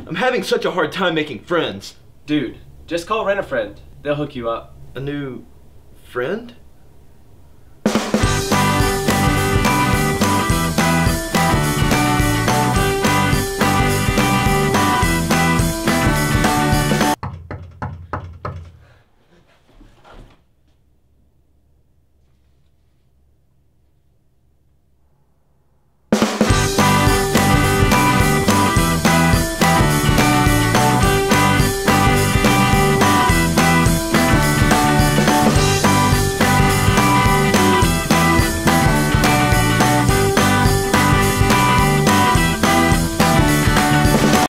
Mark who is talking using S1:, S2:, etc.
S1: I'm having such a hard time making friends.
S2: Dude, just call Rent a Friend. They'll hook you up.
S1: A new friend?